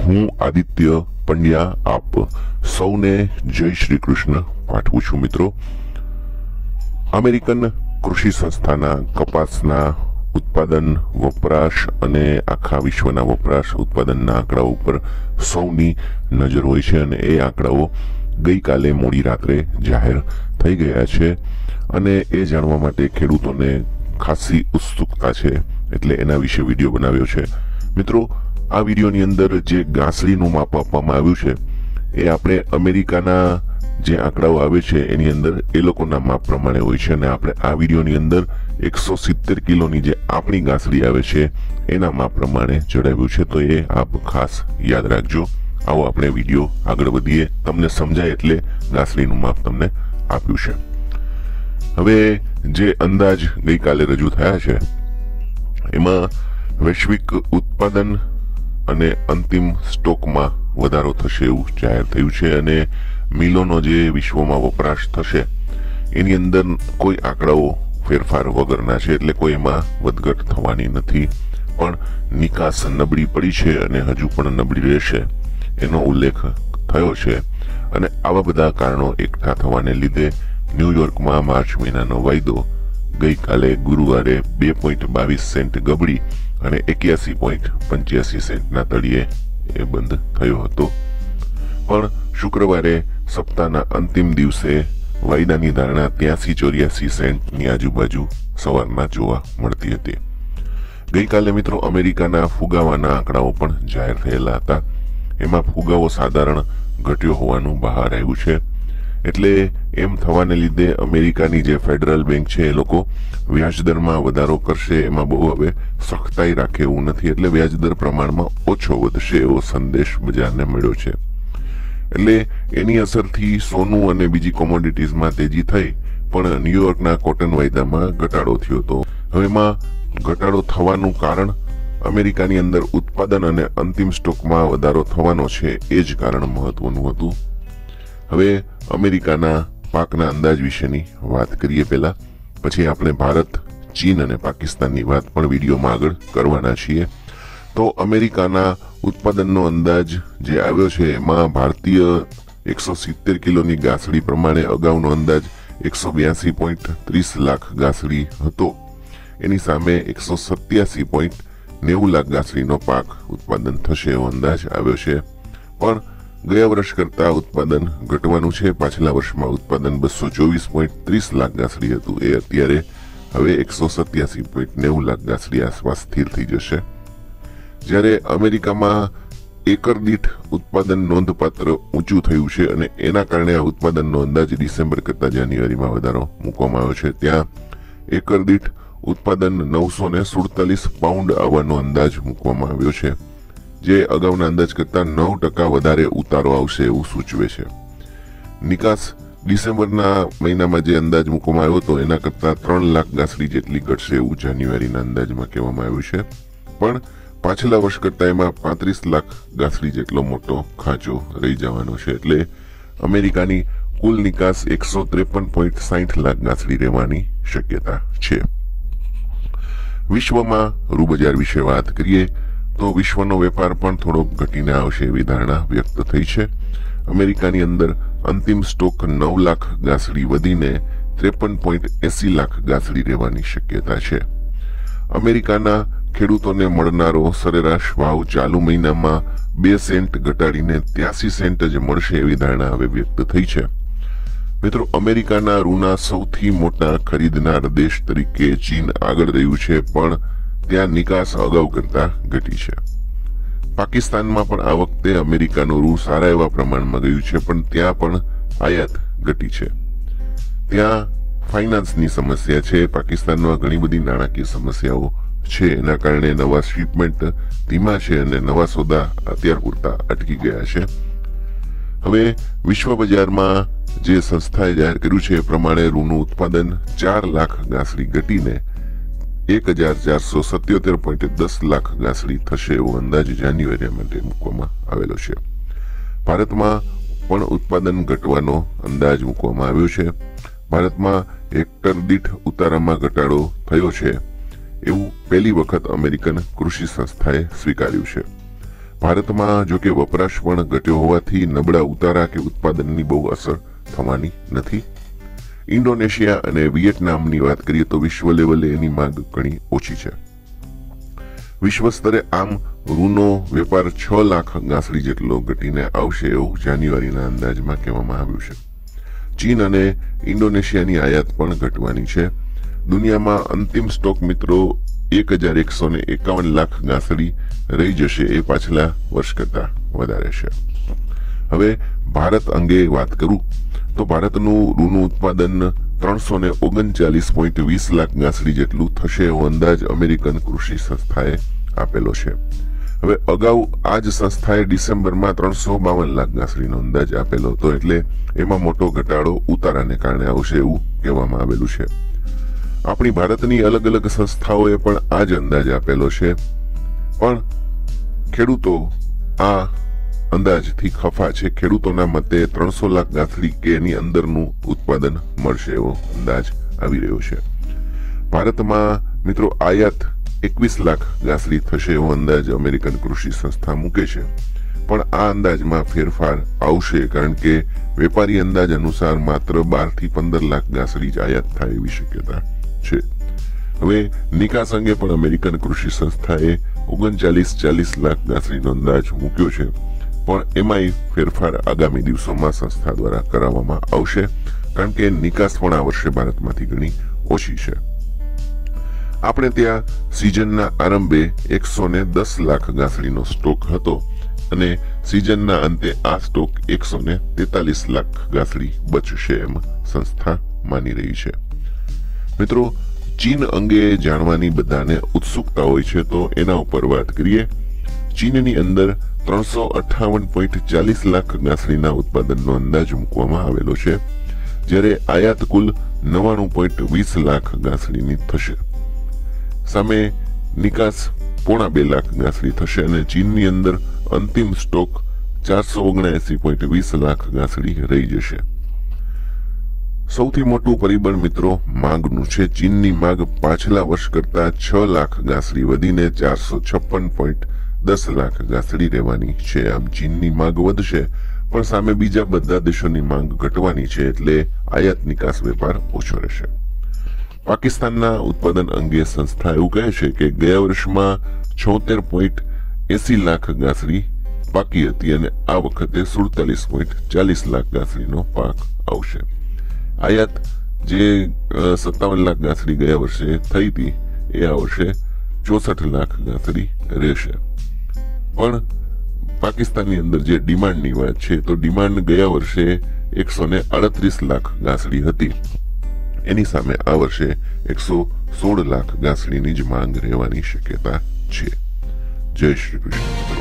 હું આદિત્ય પંડ્યા આપ સૌને જય શ્રી કૃષ્ણ પાઠવું છું મિત્રો। અમેરિકન કૃષિ સંસ્થાના કપાસના ઉત્પાદન વપરાશ અને આખા વિશ્વના વપરાશ ઉત્પાદનના આંકડાઓ ઉપર સૌની નજર હોય છે અને એ આંકડાઓ ગઈકાલે મોડી રાત્રે જાહેર થઈ ગયા છે અને એ જાણવા માટે ખેડૂતોને ખાસી ઉત્સુકતા છે, એટલે એના વિશે વિડીયો બનાવ્યો છે। મિત્રો, આ વિડીયોની અંદર જે ઘાસડીનું માપ આપવામાં આવ્યું છે એ આપણે અમેરિકાના જે આંકડાઓ આવે છે એની અંદર એ લોકોના માપ પ્રમાણે હોય છે અને આપણે આ વિડીયોની અંદર 170 કિલોની જે આપણી ઘાસડી આવે છે એના માપ પ્રમાણે જણાવ્યું છે, તો એ આપ ખાસ યાદ રાખજો। આવો આપણે વિડીયો આગળ વધીએ, તમને સમજાય એટલે ઘાસડીનું માપ તમને આપ્યું છે। હવે જે અંદાજ ગઈકાલે રજૂ થયા છે એમાં વૈશ્વિક ઉત્પાદન અને અંતિમ સ્ટોકમાં વધારો થશે એવું જાહેર થયું છે અને મિલોનો જે વિશ્વમાં વપરાશ થશે એની અંદર કોઈ આંકડાઓ ફેરફાર વગરના છે, એટલે કોઈ એમાં વધઘટ થવાની નથી, પણ નિકાસ નબળી પડી છે અને હજુ પણ નબળી રહેશે એનો ઉલ્લેખ થયો છે। અને આવા બધા કારણો એકઠા થવાને લીધે ન્યુયોર્કમાં માર્ચ મહિનાનો વાયદો ગઈકાલે ગુરુવારે 2.22 સેન્ટ ગબડી અને 81.85 સેન્ટના તળિયે એ બંધ થયો હતો, પણ શુક્રવારે સપ્તાહના અંતિમ દિવસે વાયદાની ધારણા 83-84 સેન્ટની આજુબાજુ સવારમાં જોવા મળતી હતી। ગઈકાલે મિત્રો અમેરિકાના ફુગાવાના આંકડાઓ પણ જાહેર થયેલા હતા, એમાં ફુગાવો સાધારણ ઘટ્યો હોવાનું બહાર આવ્યું છે, એટલે એમ થવાને લીધે અમેરિકાની જે ફેડરલ બેંક છે એ લોકો વ્યાજદરમાં વધારો કરશે એમાં બહુ હવે સખ્તાઈ રાખે એવું નથી, એટલે વ્યાજદર પ્રમાણમાં ઓછો વધશે એવો સંદેશ બજારને મળ્યો છે। એટલે એની અસરથી સોનું અને બીજી કોમોડિટીઝમાં તેજી થઈ, પણ ન્યુયોર્કના કોટન વાયદામાં ઘટાડો થયો હતો। હવે એમાં ઘટાડો થવાનું કારણ અમેરિકાની અંદર ઉત્પાદન અને અંતિમ સ્ટોકમાં વધારો થવાનો છે એ જ કારણ મહત્વનું હતું। હવે અમેરિકાના પાકના અંદાજ વિશેની વાત કરીએ પહેલા, પછી આપણે ભારત, ચીન અને પાકિસ્તાનની વાત પણ વિડીયોમાં આગળ કરવાના છીએ। તો અમેરિકાના ઉત્પાદનનો અંદાજ જે આવ્યો છે એમાં ભારતીય 170 કિલોની ઘાસડી પ્રમાણે અગાઉનો અંદાજ 182.30 લાખ ઘાસડી હતો, એની સામે 187.90 લાખ ઘાસડીનો પાક ઉત્પાદન થશે એવો અંદાજ આવ્યો છે, પણ ગયા વર્ષ કરતા ઉત્પાદન ઘટવાનું છે। પાછલા વર્ષમાં ઉત્પાદન 224.30 લાખ ઘાસડી હતું, એ અત્યારે હવે 187.90 લાખ ઘાસડી આસપાસ સ્થિર થઈ જશે। જ્યારે અમેરિકામાં એકર દીઠ ઉત્પાદન નોંધપાત્ર ઊંચું થયું છે અને એના કારણે આ ઉત્પાદનનો અંદાજ ડિસેમ્બર કરતા જાન્યુઆરીમાં વધારો મૂકવામાં આવ્યો છે। ત્યાં એકર દીઠ ઉત્પાદન 947 પાઉન્ડ આવવાનો અંદાજ મૂકવામાં આવ્યો છે, જે અગાઉના અંદાજ કરતા 9% વધારે ઉતારો આવશે એવું સૂચવે છે। નિકાસ ડિસેમ્બરના મહિનામાં જે અંદાજ મૂકવામાં આવ્યો હતો એના કરતા 3 લાખ ઘાસડી જેટલી ઘટશે એવું જાન્યુઆરીના અંદાજમાં કહેવામાં આવ્યું છે, પણ પાછલા વર્ષ કરતા એમાં 35 લાખ ઘાસડી જેટલો મોટો ખાંચો રહી જવાનો છે, એટલે અમેરિકાની કુલ નિકાસ 153.60 લાખ ઘાસડી રહેવાની શક્યતા છે। વિશ્વમાં રૂ બજાર વિશે વાત કરીએ તો વિશ્વનો વેપાર પણ થોડો ઘટીને આવશે એવી ધારણા વ્યક્ત થઈ છે। અમેરિકાની અંદર અંતિમ સ્ટોક 9 લાખ ઘાસડી વધીને 53.80 લાખ ઘાસડી રહેવાની શક્યતા છે। અમેરિકાના ખેડૂતોને મળનારો સરેરાશ ભાવ ચાલુ મહિનામાં 2 સેન્ટ ઘટાડીને 83 સેન્ટ જ મળશે એવી ધારણા હવે વ્યક્ત થઈ છે। મિત્રો, અમેરિકાના રૂના સૌથી મોટા ખરીદનાર દેશ તરીકે ચીન આગળ રહ્યું છે, પણ ત્યાં નિકાસ અગાઉ કરતા ઘટી છે। પાકિસ્તાનમાં પણ આ વખતે અમેરિકાનું રૂ સારા એવા પ્રમાણમાં ગયું છે, પણ ત્યાં પણ આયાત ઘટી છે। ત્યાં ફાઇનાન્સની સમસ્યા છે, પાકિસ્તાનમાં ઘણી બધી નાણાકીય સમસ્યાઓ છે, એના કારણે નવા શિપમેન્ટ ધીમા છે અને નવા સોદા અત્યાર પૂરતા અટકી ગયા છે। હવે વિશ્વ બજારમાં જે સંસ્થાએ જાહેર કર્યું છે એ પ્રમાણે રૂનું ઉત્પાદન 4 લાખ ઘાસડી ઘટીને 1477.10 લાખ ઘાસડી થશે એવો અંદાજ જાન્યુઆરી માટે મૂકવામાં આવેલો છે। ભારતમાં પણ ઉત્પાદન ઘટવાનો અંદાજ મૂકવામાં આવ્યો છે। ભારતમાં હેક્ટર દીઠ ઉતારામાં ઘટાડો થયો છે એવું પહેલી વખત અમેરિકન કૃષિ સંસ્થાએ સ્વીકાર્યું છે। ભારતમાં જો કે વપરાશ પણ ઘટ્યો હોવાથી નબળા ઉતારા કે ઉત્પાદનની બહુ અસર થવાની નથી. ઇન્ડોનેશિયા અને વિયેટનામની વાત કરીએ તો વિશ્વ લેવલે એની માંગ ઘણી ઓછી છે. વિશ્વ સ્તરે આમ રૂનો વેપાર 6 લાખ ગાંસડી જેટલો ઘટીને આવશે એવું જાન્યુઆરીના અંદાજમાં કહેવામાં આવ્યું છે. ચીન અને ઇન્ડોનેશિયાની આયાત પણ ઘટવાની છે. દુનિયામાં અંતિમ સ્ટોક મિત્રો 1151 લાખ ગાંસડી રહી જશે, એ પાછલા વર્ષ કરતા વધારે છે. હવે ભારત અંગે વાત કરું તો ભારતનું રૂનું ઉત્પાદન 339.20 લાખ ગાંસડી જેટલું થશે એવો અંદાજ અમેરિકન કૃષિ સંસ્થાએ આપેલો છે. હવે અગાઉ આ જ સંસ્થાએ ડિસેમ્બરમાં 352 લાખ ગાંસડીનો અંદાજ આપેલો હતો, એટલે એમાં મોટો ઘટાડો ઉતારાને કારણે આવશે એવું કહેવામાં આવેલું છે. આપણી ભારતની અલગ અલગ સંસ્થાઓએ પણ આ જ અંદાજ આપેલો છે, પણ ખેડૂતો આ અંદાજથી ખફા છે. ખેડૂતોના મતે 300 લાખ ગાંસડી કે એની અંદરનું ઉત્પાદન મળશે એવો અંદાજ આવી રહ્યો છે. ભારતમાં મિત્રો આયાત 21 લાખ ગાંસડી થશે એવો અંદાજ અમેરિકન કૃષિ સંસ્થા મૂકે છે, પણ આ અંદાજમાં ફેરફાર આવશે, કારણ કે વેપારી અંદાજ અનુસાર માત્ર 12 થી 15 લાખ ગાંસડી જ આયાત થાય એવી શક્યતા છે. હવે નિકાસ અંગે પણ અમેરિકન કૃષિ સંસ્થાએ 39-40 લાખ ગાંસડીનો અંદાજ મૂક્યો છે, પણ એમાંય ફેરફાર આગામી દિવસોમાં સંસ્થા દ્વારા કરાવવામાં આવશે, કારણ કે નિકાસ પણ આ વર્ષે ભારતમાંથી ઘણી ઓછી છે. આપણે ત્યાં સિઝનના આરંભે 110 લાખ ગાંસડીનો સ્ટોક હતો અને સિઝનના અંતે આ સ્ટોક 143 લાખ ગાંસડી બચશે એમ સંસ્થા માની રહી છે. મિત્રો, ચીન અંગે જાણવાની બધાને ઉત્સુકતા હોય છે, તો એના ઉપર વાત કરીએ. ચીનની અંદર 358.40 લાખ ગાંસડીના ઉત્પાદનનો અંદાજ મૂકવામાં આવેલો છે, જ્યારે આયાત કુલ 99.20 લાખ ગાંસડીની થશે. સામે નિકાસ 1.25 લાખ ગાંસડી થશે અને ચીનની અંદર અંતિમ સ્ટોક 479.20 લાખ ગાંસડી રહી જશે. સૌથી મોટું પરિબળ મિત્રો માંગનું છે. ચીનની માંગ પાછલા વર્ષ કરતા 6 લાખ ગાંસડી વધીને 456.10 લાખ ગાંસડી રહેવાની છે. આમ ચીનની માંગ વધશે, પણ સામે બીજા બધા દેશોની માંગ ઘટવાની છે, એટલે આયાત નિકાસ વેપાર ઓછો રહેશે. પાકિસ્તાનના ઉત્પાદન અંગે સંસ્થા એવું કહે છે કે ગયા વર્ષમાં 76.80 લાખ ગાંસડી પાકી હતી અને આ વખતે 47.40 લાખ ગાંસડીનો પાક આવશે. આયાત જે 57 લાખ ગાંસડી ગયા વર્ષે થઈ હતી, એ આ વર્ષે 64 લાખ ગાંસડી રહેશે. પણ પાકિસ્તાનની અંદર જે ડિમાન્ડની વાત છે, તો ડિમાન્ડ ગયા વર્ષે 138 લાખ ગાંસડી હતી, એની સામે આ વર્ષે 116 લાખ ગાંસડીની જ માંગ રહેવાની શક્યતા છે. જય શ્રી કૃષ્ણ.